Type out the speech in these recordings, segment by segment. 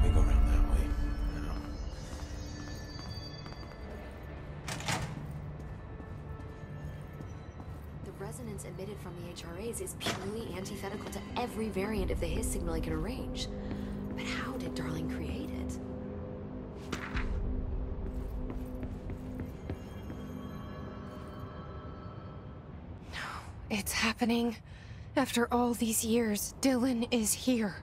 We go around that way. Now. The resonance emitted from the HRAs is purely antithetical to every variant of the Hiss signal I can arrange. But how did Darling create it? It's happening. After all these years, Dylan is here.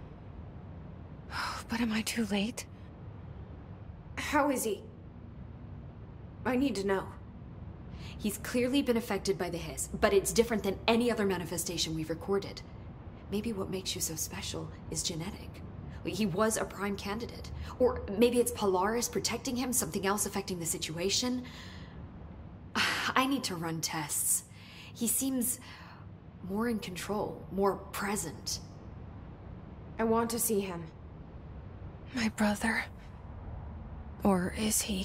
But am I too late? How is he? I need to know. He's clearly been affected by the Hiss, but it's different than any other manifestation we've recorded. Maybe what makes you so special is genetic. He was a prime candidate. Or maybe it's Polaris protecting him, something else affecting the situation. I need to run tests. He seems more in control, more present. I want to see him. My brother. Or is he?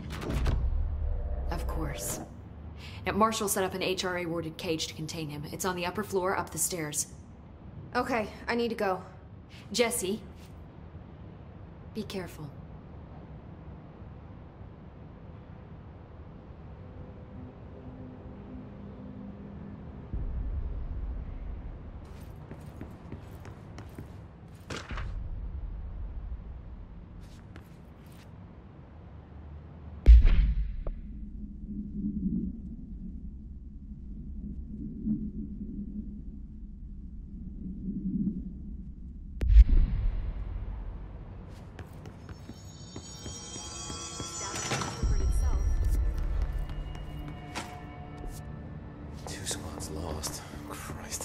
Of course. Now, Marshall set up an HRA-warded cage to contain him. It's on the upper floor, up the stairs. Okay, I need to go. Jesse, be careful. Lost. Christ.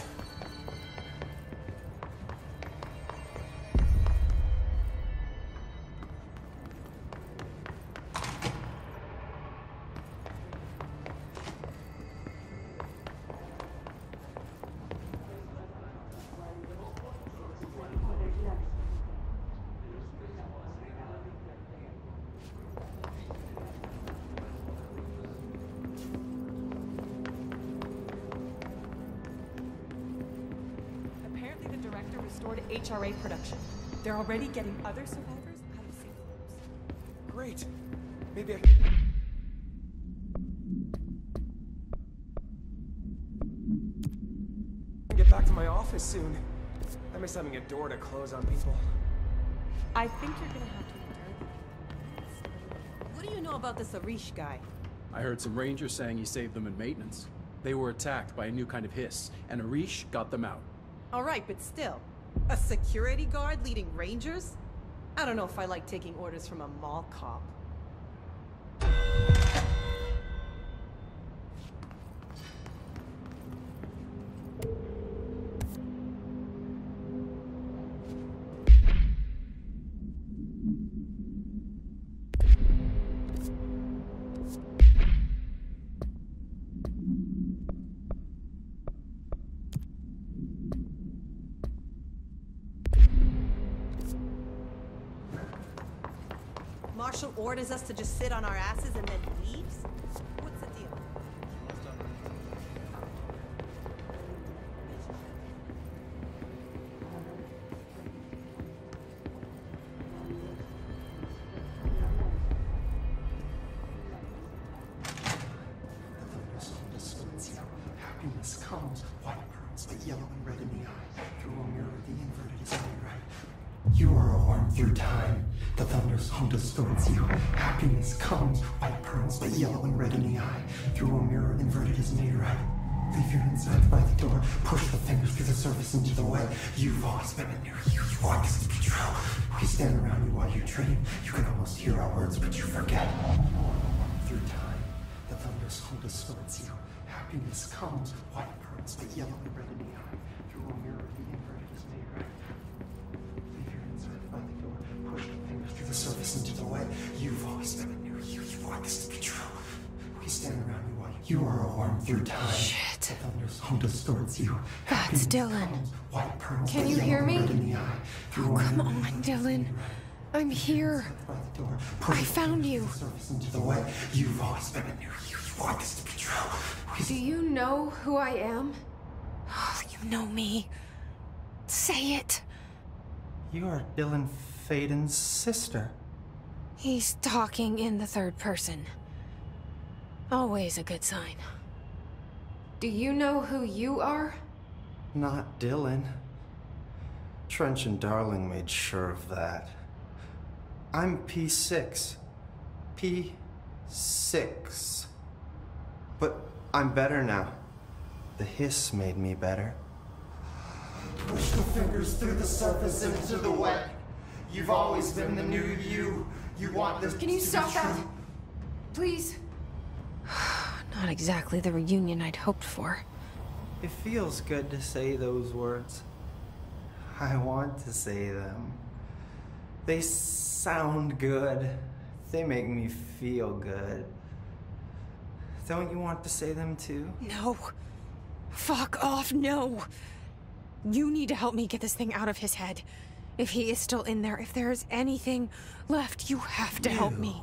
Restored HRA production. They're already getting other survivors out of safe rooms. Great. Maybe I can get back to my office soon. I miss having a door to close on people. I think you're gonna have to endure this. What do you know about this Arish guy? I heard some rangers saying he saved them in maintenance. They were attacked by a new kind of hiss, and Arish got them out. Alright, but still. A security guard leading rangers? I don't know if I like taking orders from a mall cop. Marshall orders us to just sit on our asses and then leaves? What's the deal? Happiness comes, white pearls, the yellow and red in the eye. Through a mirror, the inverted is made right. You are a worm through time. The thunder's home distorts you. Happiness comes, white pearls, but yellow and red in the eye. Through a mirror, inverted is made right. Leave your insides by the door. Push the fingers through the surface into the way. You've always been near you. You want this to be true. We stand around you while you dream. You can almost hear our words, but you forget. Through time, the thunder's home distorts you. Happiness comes, white pearls, but yellow and red in the eye. Through a mirror, the inverted is made right. Leave your insides by the door. Push the fingers through the surface into the way. You've always been near you. You want this to be true. We stand around you while you are a worm through time. Shit. The thunder's home distorts you. That's Dylan. Comes, white pearls, Can but you yellow hear and me? red in the eye. Through a Come mirror, on, the inverted is Dylan. made right. I'm here. By the door. Push I the found fingers you. through the surface into the way. You've always been near you. You want this to be true. Do you know who I am? Oh, you know me. Say it. You are Dylan Thaden's sister. He's talking in the third person. Always a good sign. Do you know who you are? Not Dylan. Trench and Darling made sure of that. I'm P6. P6. But I'm better now. The hiss made me better. Push the fingers through the surface into the wet. You've always been the new you. You want this. Can you stop that? Please? Not exactly the reunion I'd hoped for. It feels good to say those words. I want to say them. They sound good. They make me feel good. Don't you want to say them too? No. Fuck off, no. You need to help me get this thing out of his head. If he is still in there, if there is anything left, you have to help me.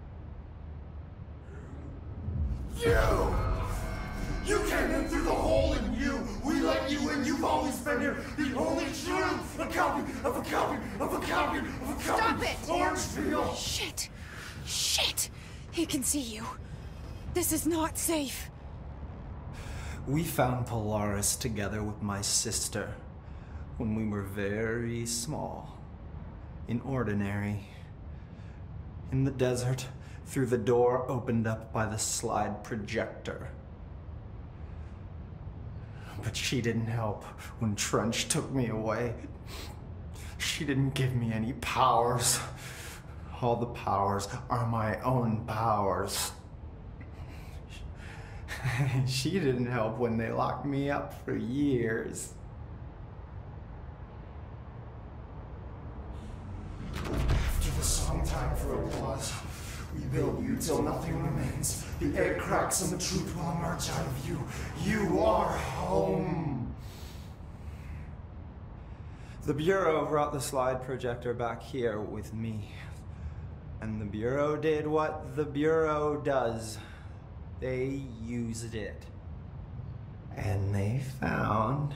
You came in through the hole in you. We let you in. You've always been here. The only truth. A copy of a copy of a copy of a copy. Stop it! Orange peel. Shit. Shit. He can see you. This is not safe. We found Polaris together with my sister when we were very small. In Ordinary. In the desert, through the door opened up by the slide projector. But she didn't help when Trench took me away. She didn't give me any powers. All the powers are my own powers. She didn't help when they locked me up for years. After the song time for applause, we build you till nothing remains. The air cracks and the truth will emerge out of you. You are home. The Bureau brought the slide projector back here with me. And the Bureau did what the Bureau does. They used it. And they found...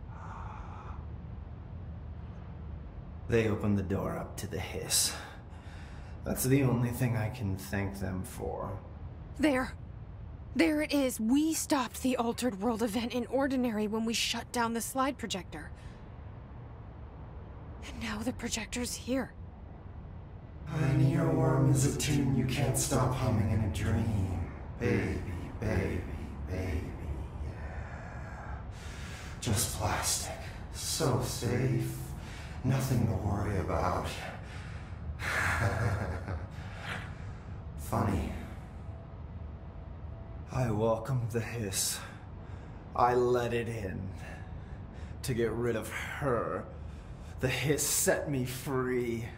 They opened the door up to the hiss. That's the only thing I can thank them for. There. There it is. We stopped the Altered World event in Ordinary when we shut down the slide projector. And now the projector's here. An earworm is a tune you can't stop humming in a dream. Baby, baby, baby, yeah. Just plastic. So safe. Nothing to worry about. Funny. I welcomed the hiss. I let it in. To get rid of her. The hiss set me free.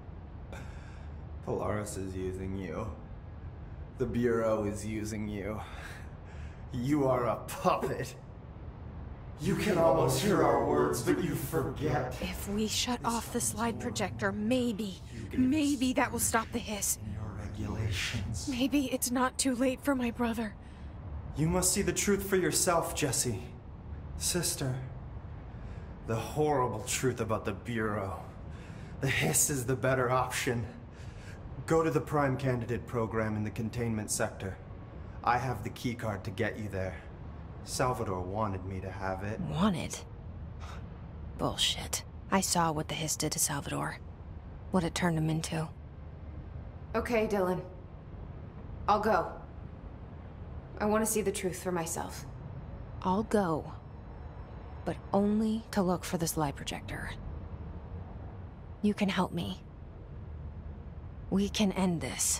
Polaris is using you. The Bureau is using you. You are a puppet. You can almost hear our words, but you forget. If we shut off the slide projector, maybe that will stop the hiss. Your regulations. Maybe it's not too late for my brother. You must see the truth for yourself, Jesse. Sister. The horrible truth about the Bureau. The hiss is the better option. Go to the Prime Candidate program in the containment sector. I have the keycard to get you there. Salvador wanted me to have it. Wanted? Bullshit. I saw what the hiss did to Salvador. What it turned him into. Okay, Dylan. I'll go. I want to see the truth for myself. I'll go. But only to look for the slide projector. You can help me. We can end this.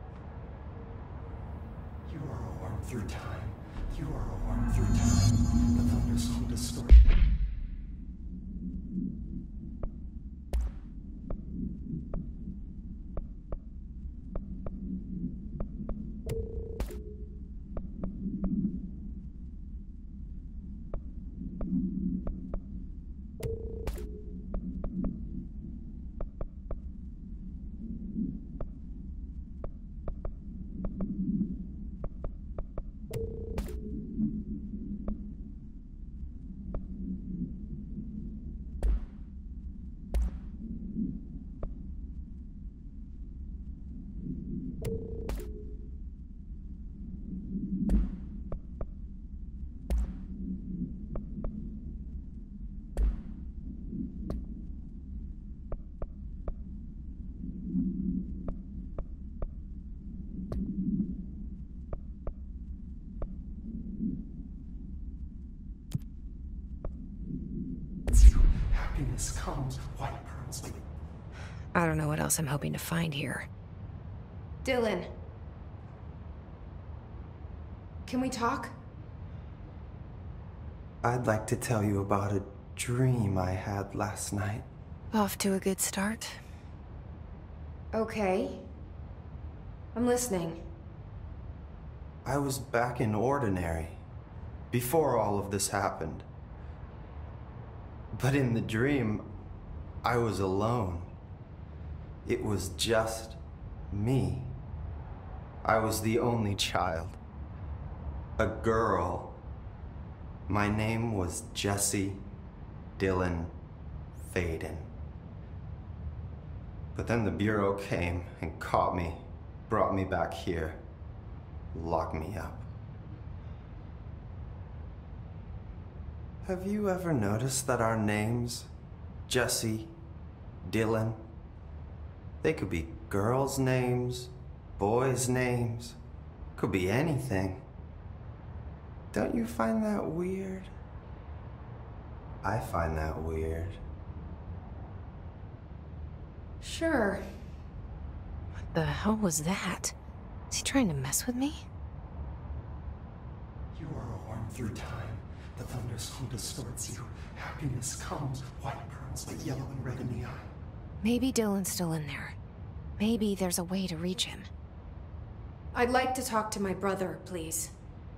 You are a worm through time. You are a worm through time. The thunder's home to story. Happiness comes, white pearls. I don't know what else I'm hoping to find here. Dylan. Can we talk? I'd like to tell you about a dream I had last night. Off to a good start. Okay. I'm listening. I was back in Ordinary, before all of this happened. But in the dream, I was alone. It was just me. I was the only child. A girl. My name was Jesse Dylan Faden. But then the Bureau came and caught me, brought me back here, locked me up. Have you ever noticed that our names, Jesse, Dylan, they could be girls' names, boys' names, could be anything. Don't you find that weird? I find that weird. Sure. What the hell was that? Is he trying to mess with me? You are worn through time. The thunderstorm distorts you. Happiness comes, white pearls, but yellow and red in the eye. Maybe Dylan's still in there. Maybe there's a way to reach him. I'd like to talk to my brother, please.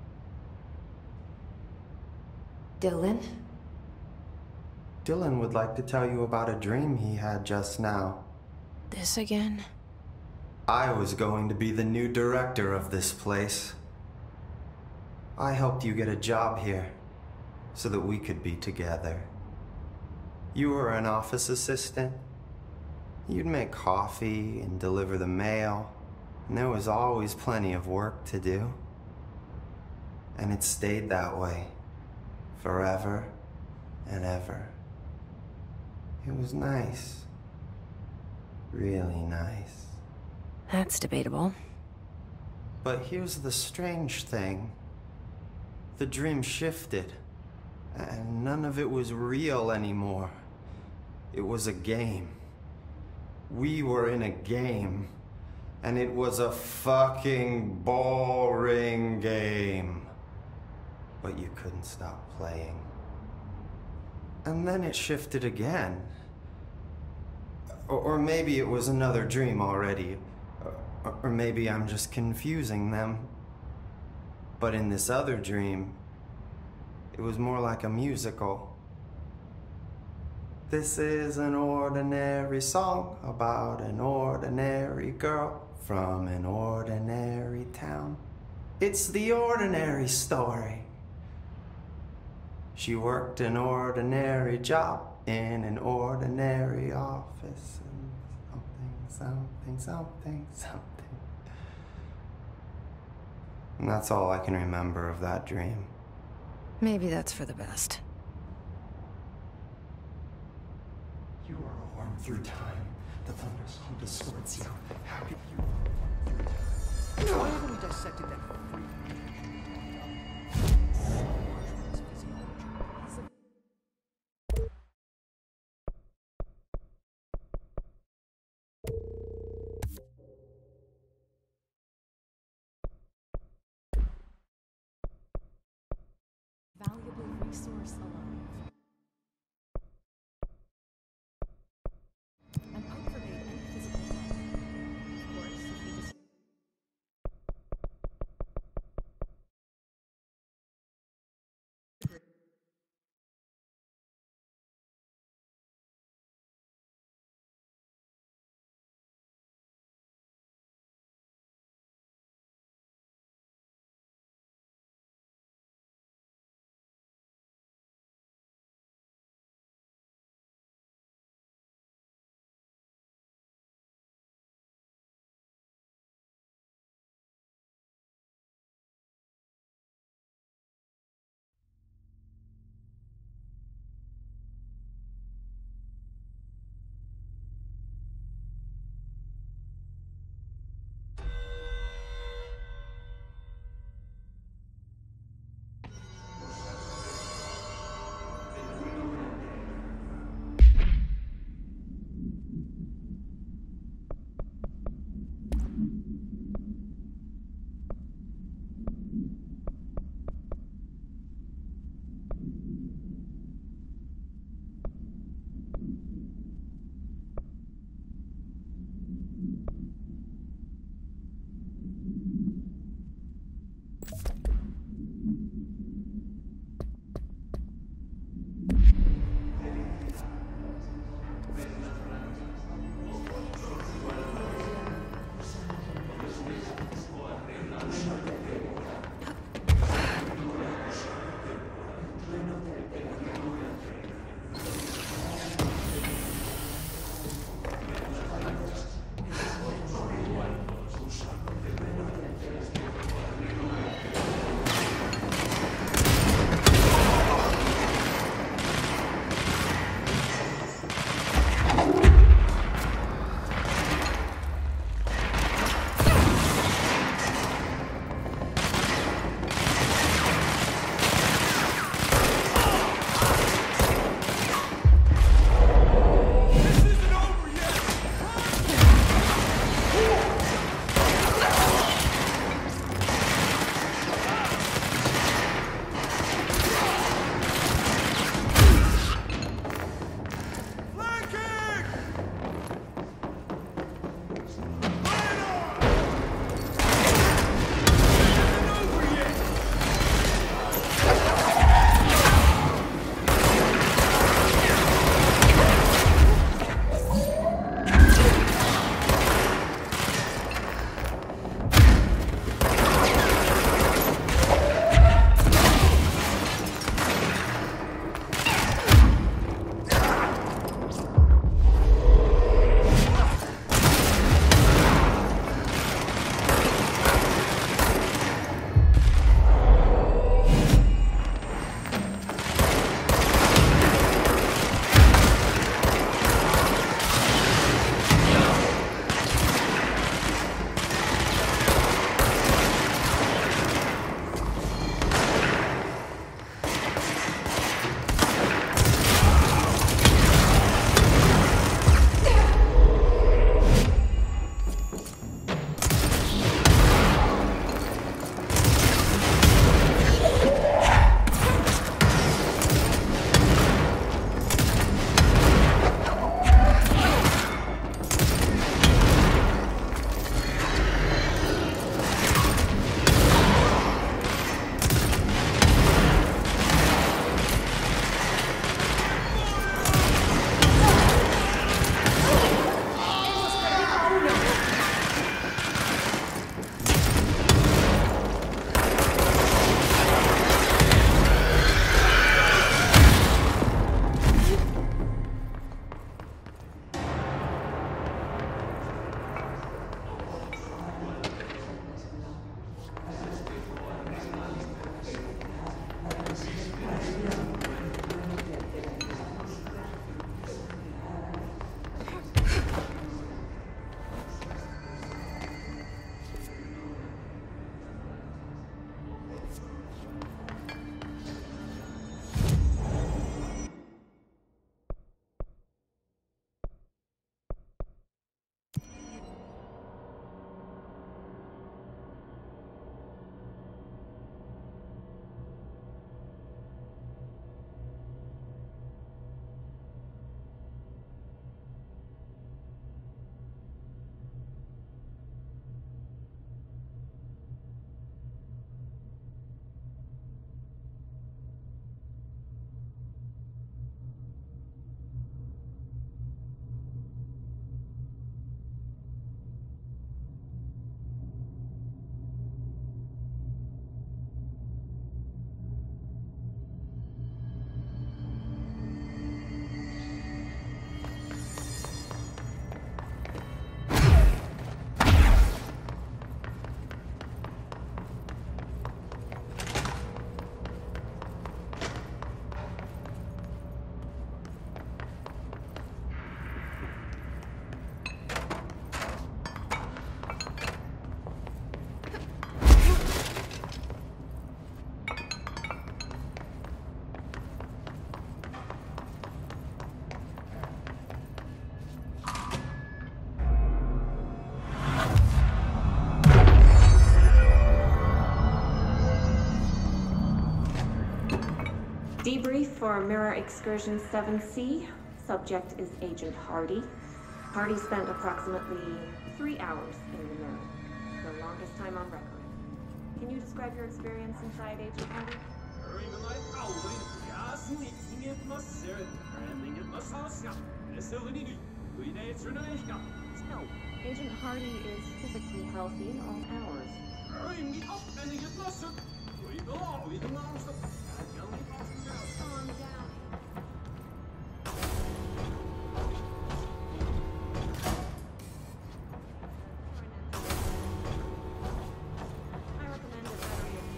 Dylan? Dylan would like to tell you about a dream he had just now. This again? I was going to be the new director of this place. I helped you get a job here, so that we could be together. You were an office assistant. You'd make coffee and deliver the mail, and there was always plenty of work to do. And it stayed that way, forever and ever. It was nice. Really nice. That's debatable. But here's the strange thing. The dream shifted, and none of it was real anymore. It was a game. We were in a game, and it was a fucking boring game. But you couldn't stop playing. And then it shifted again. Or maybe it was another dream already. Or maybe I'm just confusing them. But in this other dream, it was more like a musical. This is an ordinary song about an ordinary girl from an ordinary town. It's the ordinary story. She worked an ordinary job in an ordinary office. And something. And that's all I can remember of that dream. Maybe that's for the best. You are worn through time. The thunderstorm distorts you. Happy you are worn through time. Why haven't we dissected that freak? Valuable resource alive. An out pervade any physical harm. Of course, if you just Debrief for Mirror Excursion 7C. Subject is Agent Hardy. Hardy spent approximately 3 hours in the mirror, the longest time on record. Can you describe your experience inside Agent Hardy? Snow. Agent Hardy is physically healthy all hours. Calm down. I recommend a battery of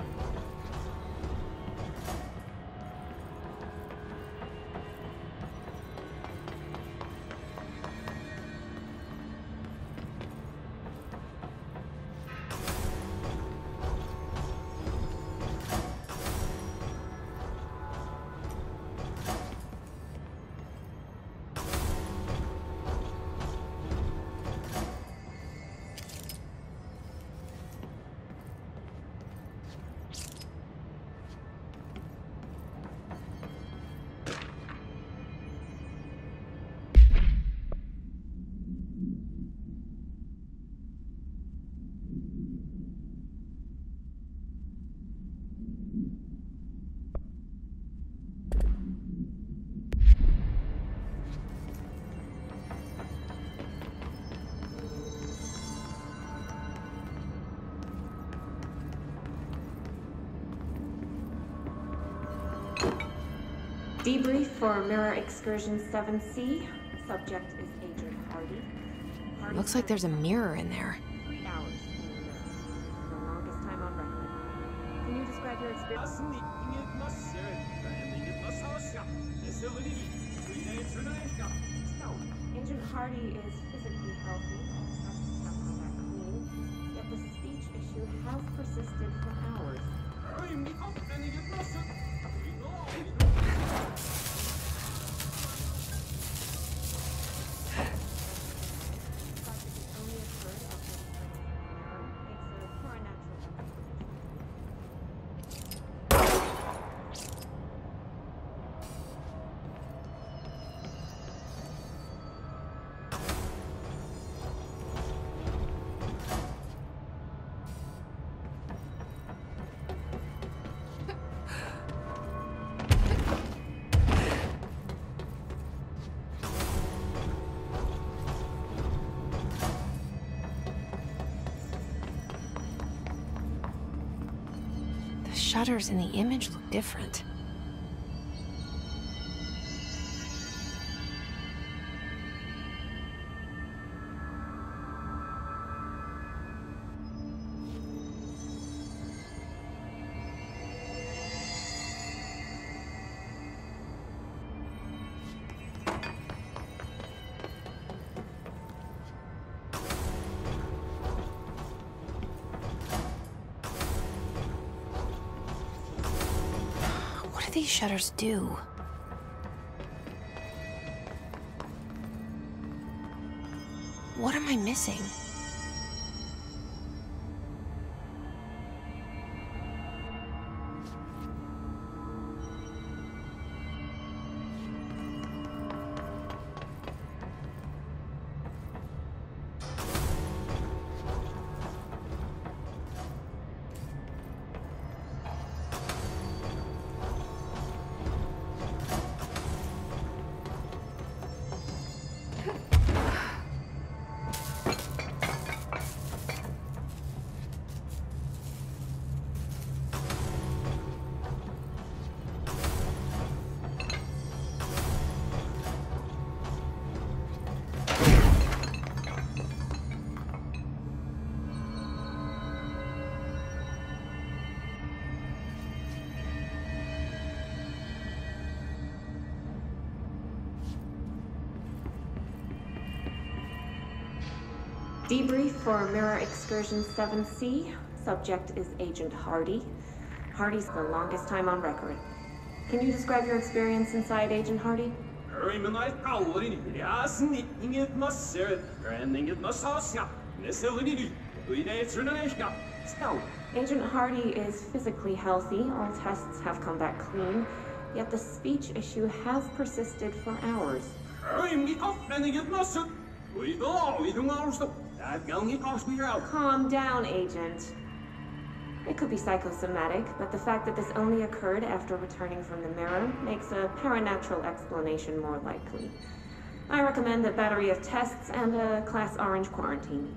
Debrief for Mirror Excursion 7C. Subject is Agent Hardy. Looks like there's a mirror in there. 3 hours in the mirror, the longest time on record. Can you describe your experience? Snow. Agent Hardy is physically healthy. All tests have come back clean. Yet the speech issue has persisted for hours. Only occurred after the mirror makes it for a natural The shutters in the image look different. What do these shutters do? What am I missing? Debrief for Mirror Excursion 7C. Subject is Agent Hardy. Hardy's the longest time on record. Can you describe your experience inside Agent Hardy? Snow. Agent Hardy is physically healthy. All tests have come back clean. Yet the speech issue has persisted for hours. Calm down, Agent. It could be psychosomatic, but the fact that this only occurred after returning from the mirror makes a paranatural explanation more likely. I recommend a battery of tests and a Class Orange quarantine.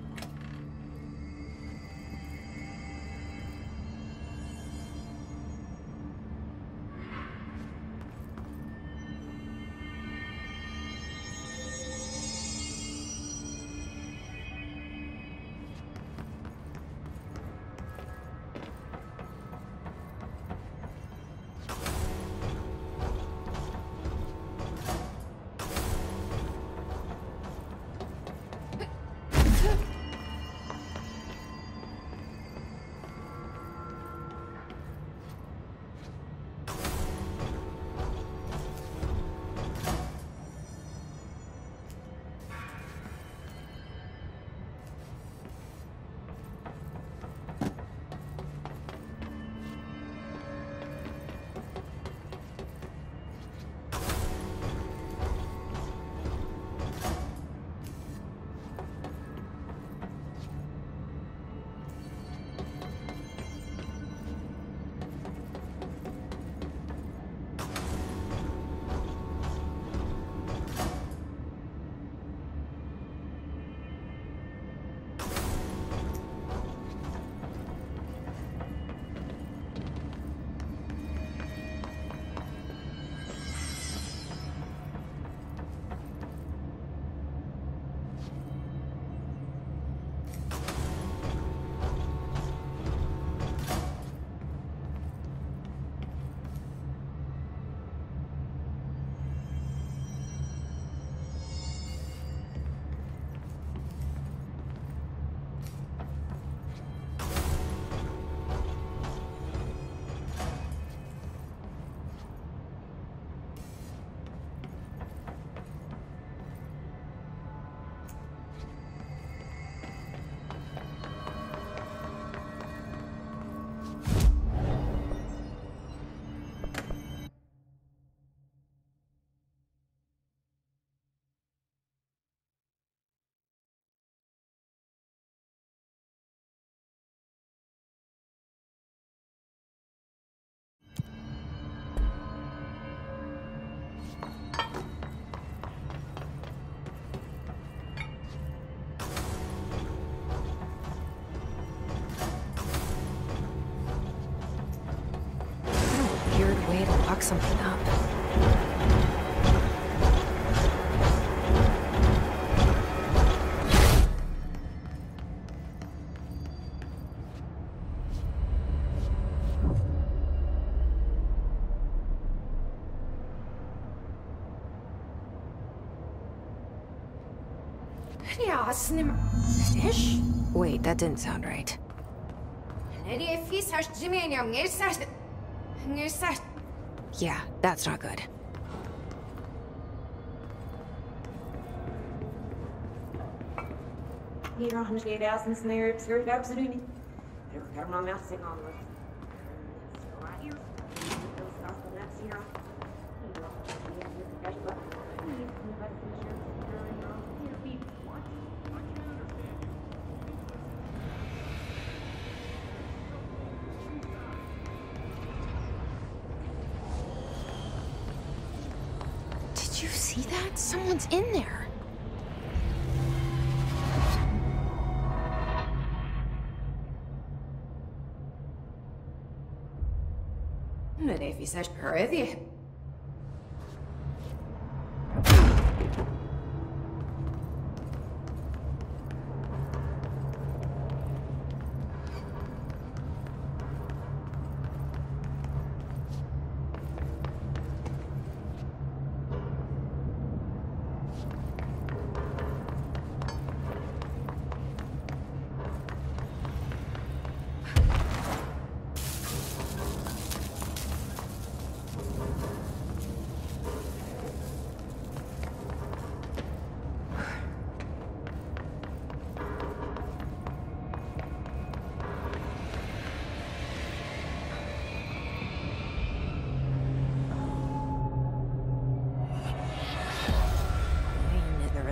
Way to lock something up. Wait, that didn't sound right. Yeah, that's not good. Did you see that? Someone's in there.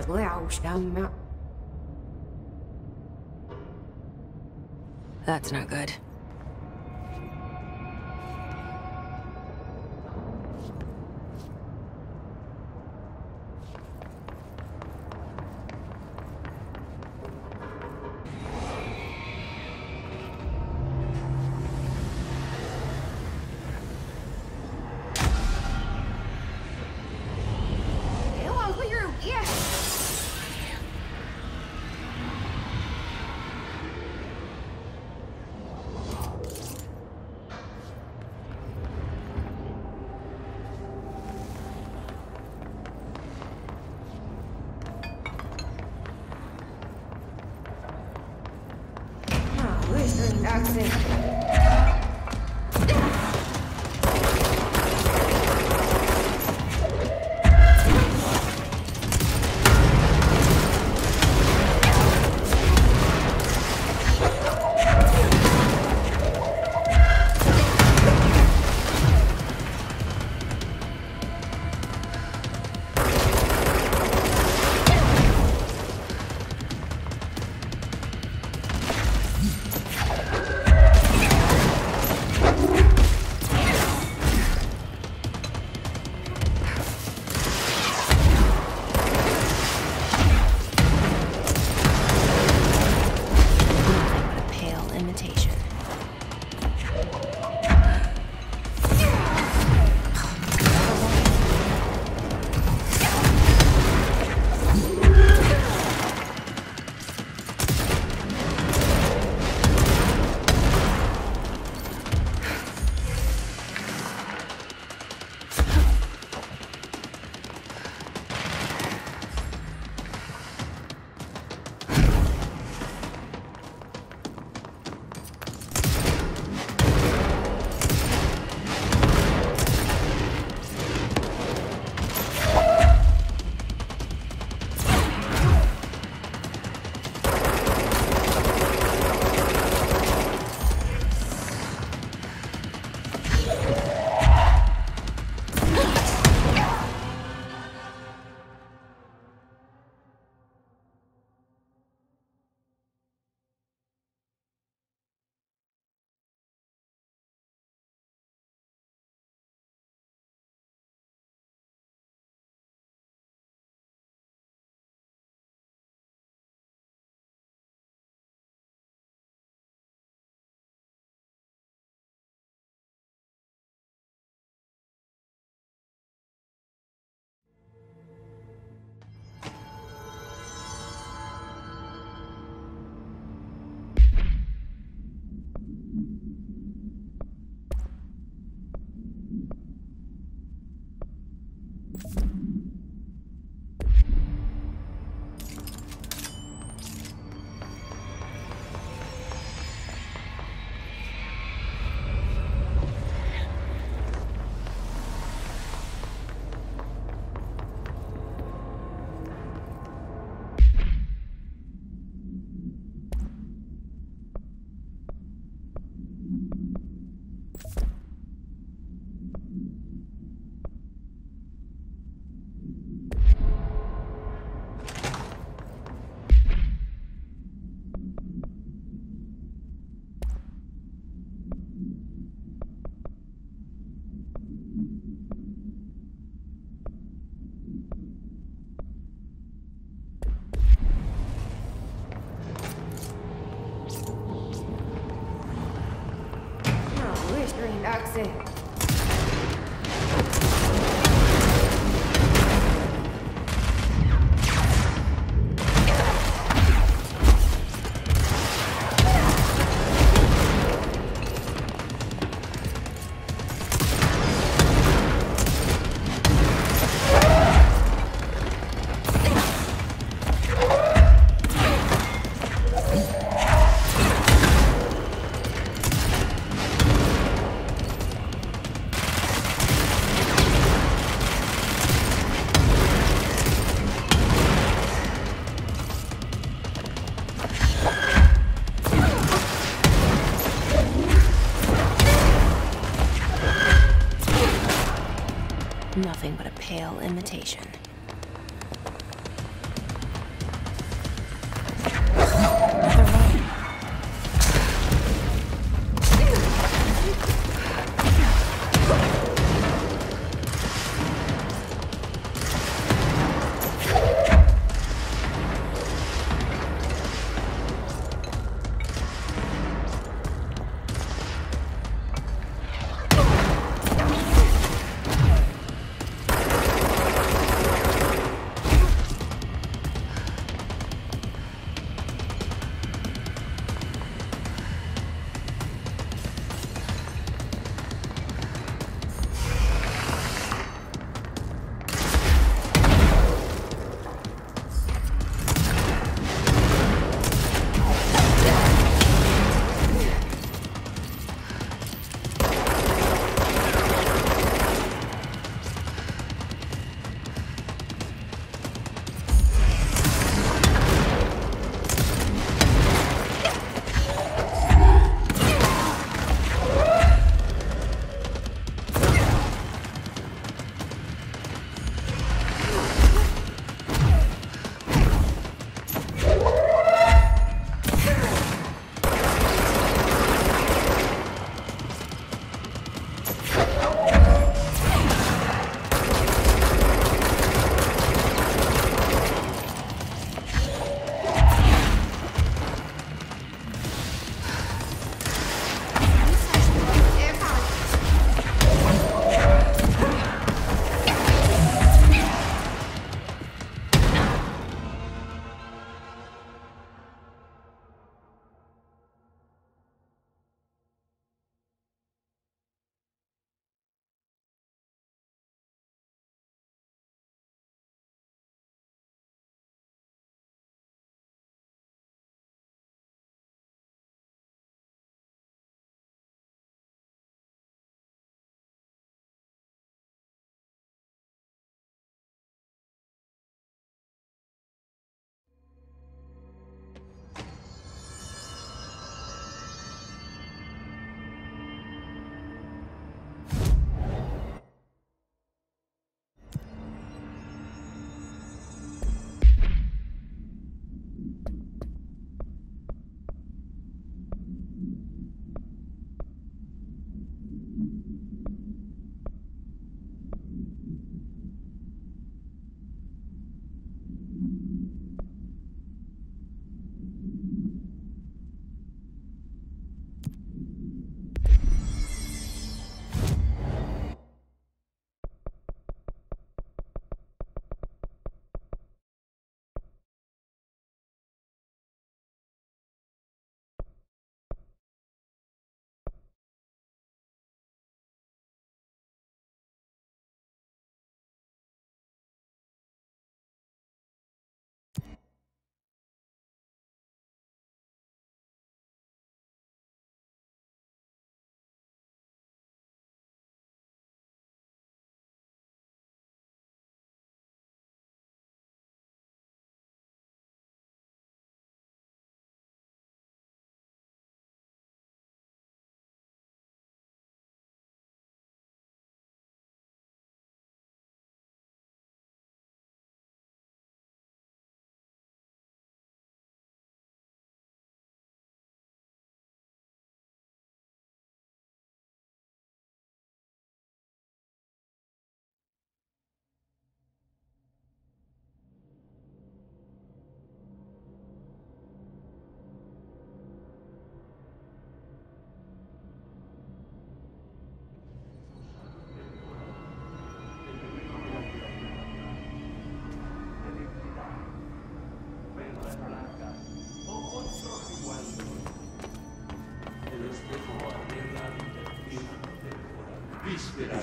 That's not good. Nothing but a pale imitation.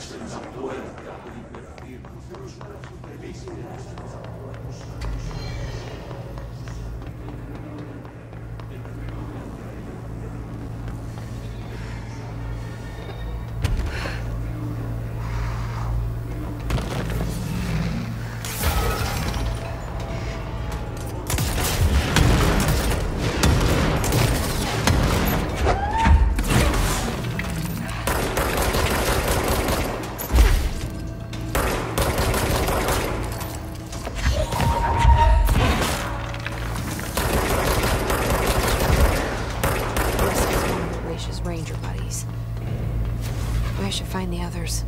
Ranger buddies. I should find the others.